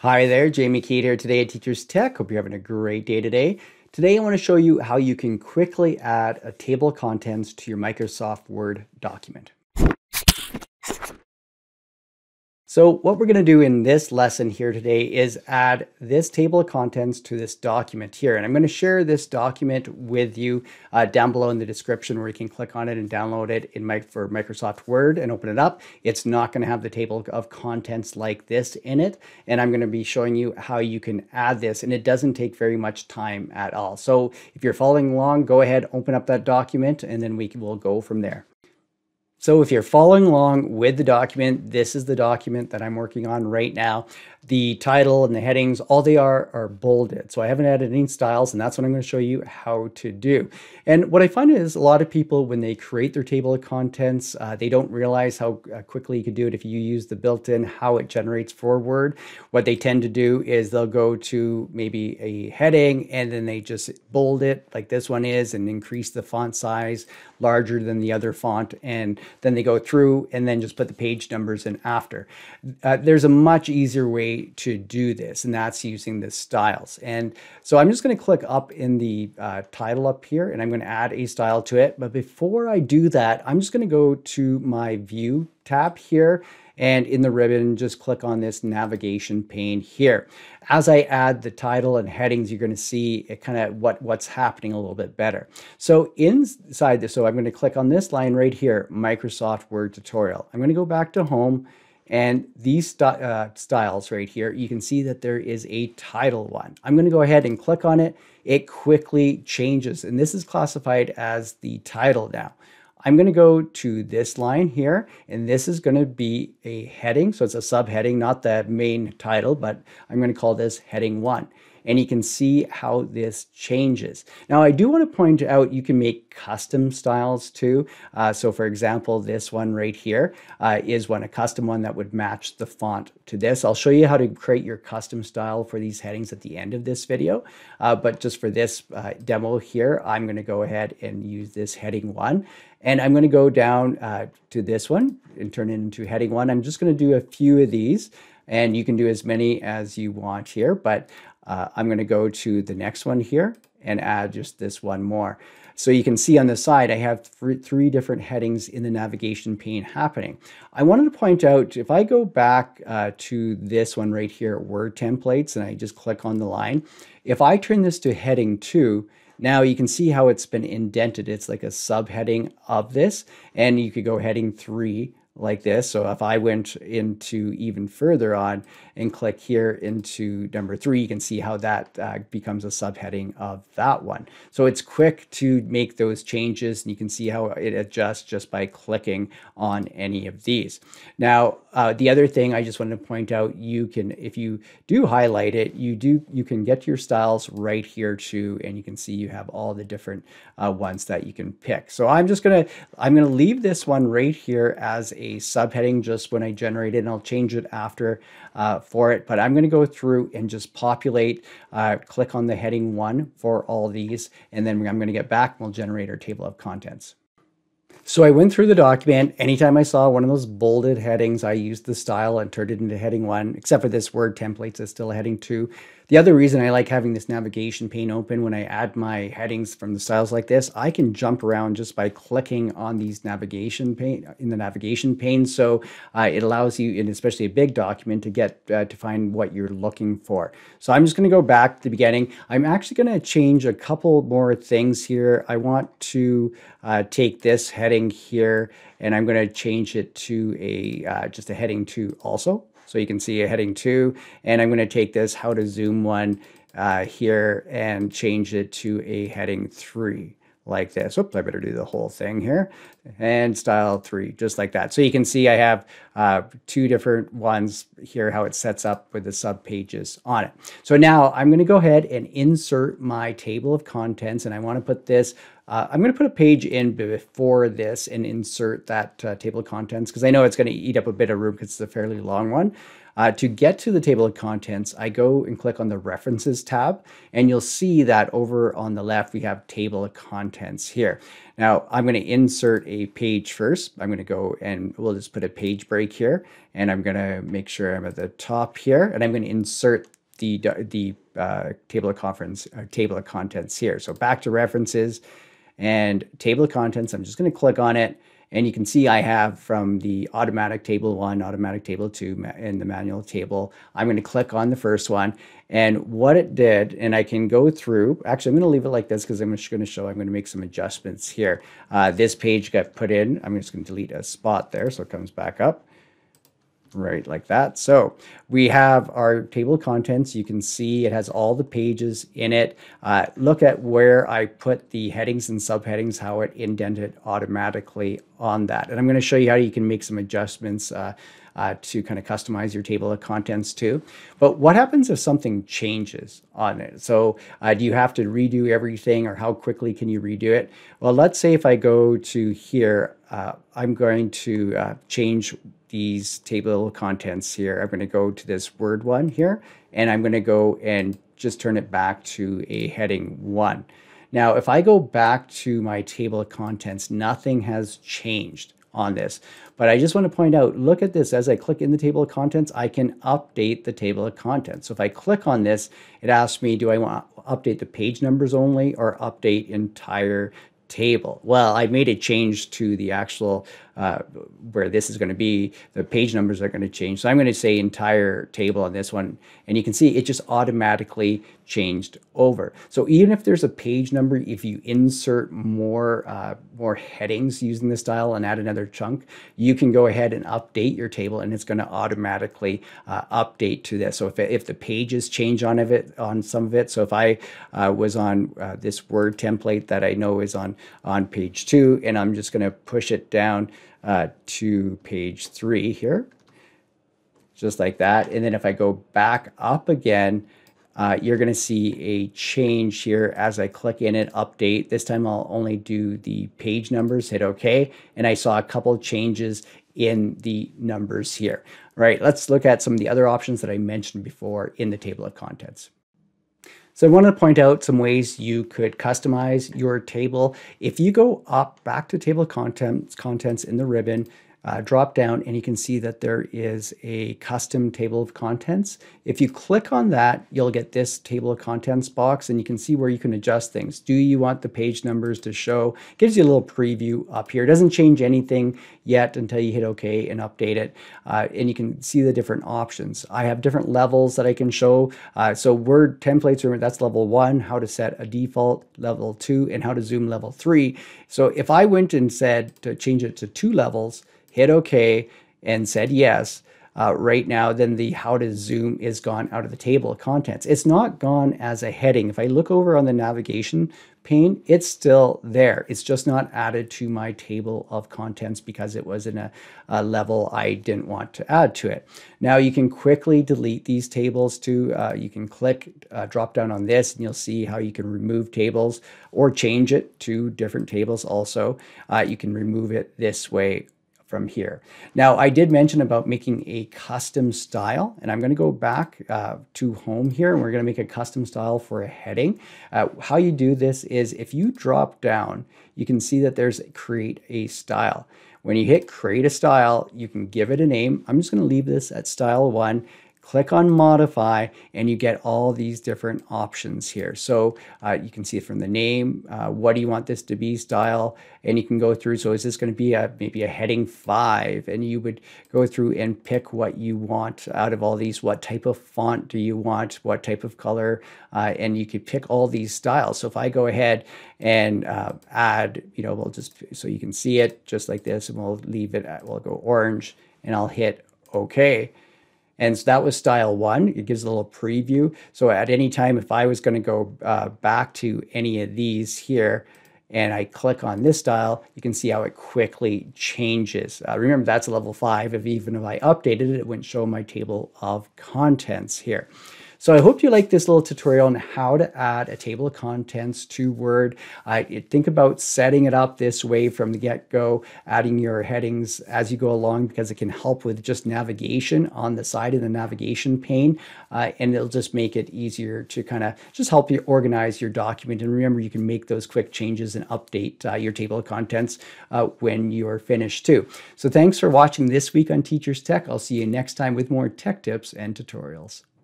Hi there, Jamie Kate here today at Teachers Tech. Hope you're having a great day today. Today I want to show you how you can quickly add a table of contents to your Microsoft Word document. So what we're going to do in this lesson here today is add this table of contents to this document here. And I'm going to share this document with you down below in the description where you can click on it and download it for Microsoft Word and open it up. It's not going to have the table of contents like this in it. And I'm going to be showing you how you can add this. And it doesn't take very much time at all. So if you're following along, go ahead, open up that document, and then we'll go from there. So if you're following along with the document, this is the document that I'm working on right now. The title and the headings, all they are bolded. So I haven't added any styles, and that's what I'm going to show you how to do. And what I find is a lot of people, when they create their table of contents, they don't realize how quickly you can do it if you use the built-in, how it generates for Word. What they tend to do is they'll go to maybe a heading, and then they just bold it like this one is and increase the font size larger than the other font, and then they go through and then just put the page numbers in after. There's a much easier way to do this, and that's using the styles. And so I'm just going to click up in the title up here, and I'm going to add a style to it. But before I do that, I'm just going to go to my View tab here, and in the ribbon, just click on this navigation pane here. As I add the title and headings, you're going to see it kind of what's happening a little bit better. So inside this, so I'm going to click on this line right here, Microsoft Word Tutorial. I'm going to go back to Home, and these styles right here, you can see that there is a title one. I'm going to go ahead and click on it. It quickly changes, and this is classified as the title now. I'm going to go to this line here, and this is going to be a heading. So it's a subheading, not the main title, but I'm going to call this heading 1. And you can see how this changes. Now, I do want to point out you can make custom styles too. So for example, this one right here is a custom one that would match the font to this. I'll show you how to create your custom style for these headings at the end of this video. But just for this demo here, I'm going to go ahead and use this heading 1. And I'm going to go down to this one and turn it into heading 1. I'm just going to do a few of these, and you can do as many as you want here, but I'm going to go to the next one here and add just this one more. So you can see on the side, I have three different headings in the navigation pane happening. I wanted to point out, if I go back to this one right here, Word Templates, and I just click on the line, if I turn this to heading 2, now you can see how it's been indented. It's like a subheading of this, and you could go heading 3 like this. So if I went into even further on and click here into number 3, you can see how that becomes a subheading of that one. So it's quick to make those changes, and you can see how it adjusts just by clicking on any of these. Now, the other thing I just wanted to point out, you can, if you do highlight it, you can get your styles right here too, and you can see you have all the different ones that you can pick. So I'm gonna leave this one right here as a subheading just when I generate it, and I'll change it after for it. But I'm going to go through and just populate, click on the heading 1 for all these, and then I'm going to get back and we'll generate our table of contents. So I went through the document. Anytime I saw one of those bolded headings, I used the style and turned it into heading 1, except for this Word Templates is still a heading 2. The other reason I like having this navigation pane open when I add my headings from the styles like this, I can jump around just by clicking on these navigation pane in the navigation pane. So it allows you, and especially a big document, to get to find what you're looking for. So I'm just going to go back to the beginning. I'm actually going to change a couple more things here. I want to take this heading here, and I'm going to change it to a just a heading 2 also. So you can see a heading 2, and I'm going to take this how to zoom one here and change it to a heading 3 like this. Oops, I better do the whole thing here. And style 3, just like that. So you can see I have 2 different ones here, how it sets up with the sub pages on it. So now I'm going to go ahead and insert my table of contents, and I want to put this I'm going to put a page in before this and insert that table of contents, because I know it's going to eat up a bit of room because it's a fairly long one. To get to the table of contents, I go and click on the References tab, and you'll see that over on the left, we have Table of Contents here. Now, I'm going to insert a page first. I'm going to go and we'll just put a page break here, and I'm going to make sure I'm at the top here, and I'm going to insert the table of contents here. So back to References and Table of Contents. I'm just going to click on it. And you can see I have from the automatic table 1, automatic table 2, and the manual table. I'm going to click on the first one. And what it did, and I can go through, actually I'm going to leave it like this because I'm just going to show, I'm going to make some adjustments here. This page got put in. I'm just going to delete a spot there so it comes back up. Right, like that. So we have our table of contents. You can see it has all the pages in it. Look at where I put the headings and subheadings, how it indented automatically on that. And I'm going to show you how you can make some adjustments to kind of customize your table of contents too. But what happens if something changes on it? So do you have to redo everything, or how quickly can you redo it? Well, let's say if I go to here, I'm going to change these table of contents here. I'm going to go to this word one here, and I'm going to go and just turn it back to a heading 1. Now, if I go back to my table of contents, nothing has changed on this. But I just want to point out, look at this. As I click in the table of contents, I can update the table of contents. So if I click on this, it asks me, do I want to update the page numbers only or update entire table? Well, I made a change to the actual where this is going to be, the page numbers are going to change. So I'm going to say entire table on this one, and you can see it just automatically changed over. So even if there's a page number, if you insert more headings using this style and add another chunk, you can go ahead and update your table, and it's going to automatically update to this. So if the pages change on some of it, so if I was on this word template that I know is on page 2, and I'm just going to push it down to page 3 here, just like that. And then if I go back up again, you're going to see a change here as I click in it, update. This time I'll only do the page numbers, hit OK, and I saw a couple changes in the numbers here. All right, let's look at some of the other options that I mentioned before in the table of contents. So I want to point out some ways you could customize your table. If you go up back to table of contents in the ribbon, drop down, and you can see that there is a custom table of contents. If you click on that, you'll get this table of contents box, and you can see where you can adjust things. Do you want the page numbers to show? It gives you a little preview up here. It doesn't change anything yet until you hit OK and update it. And you can see the different options. I have different levels that I can show. So word templates, remember, that's level 1, how to set a default, level 2, and how to zoom level 3. So if I went and said to change it to 2 levels, hit OK, and said yes, right now, then the how to zoom is gone out of the table of contents. It's not gone as a heading. If I look over on the navigation pane, it's still there. It's just not added to my table of contents because it was in a level I didn't want to add to it. Now you can quickly delete these tables too. You can click, drop down on this, and you'll see how you can remove tables or change it to different tables also. You can remove it this way from here. Now, I did mention about making a custom style, and I'm going to go back to home here, and we're going to make a custom style for a heading. How you do this is if you drop down, you can see that there's create a style. When you hit create a style, you can give it a name. I'm just going to leave this at style 1. Click on modify, and you get all these different options here. So you can see it from the name, what do you want this to be, style, and you can go through. So is this going to be maybe a heading 5? And you would go through and pick what you want out of all these. What type of font do you want? What type of color? And you could pick all these styles. So if I go ahead and add, we'll just, so you can see it just like this, and we'll leave it at, we'll go orange, and I'll hit OK. And so that was style 1. It gives a little preview. So at any time, if I was going to go back to any of these here, and I click on this style, you can see how it quickly changes. Remember, that's a level 5. Even if I updated it, it wouldn't show my table of contents here. So I hope you like this little tutorial on how to add a table of contents to Word. Think about setting it up this way from the get-go, adding your headings as you go along, because it can help with just navigation on the side of the navigation pane, and it'll just make it easier to kind of just help you organize your document. And remember, you can make those quick changes and update your table of contents when you're finished too. So thanks for watching this week on Teacher's Tech. I'll see you next time with more tech tips and tutorials.